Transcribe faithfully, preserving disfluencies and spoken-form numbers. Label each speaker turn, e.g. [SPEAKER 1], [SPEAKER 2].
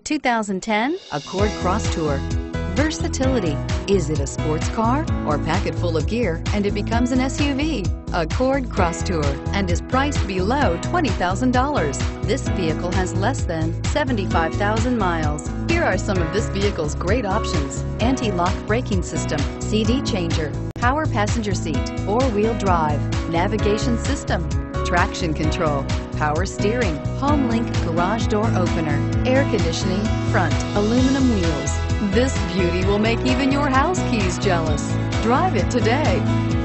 [SPEAKER 1] two thousand ten Accord Crosstour. Versatility. Is it a sports car or pack it full of gear and it becomes an S U V? Accord Crosstour and is priced below twenty thousand dollars. This vehicle has less than seventy-five thousand miles. Here are some of this vehicle's great options: anti-lock braking system, C D changer, power passenger seat, four-wheel drive, navigation system, traction control, power steering, home link garage door opener, air conditioning, front aluminum wheels. This beauty will make even your house keys jealous. Drive it today.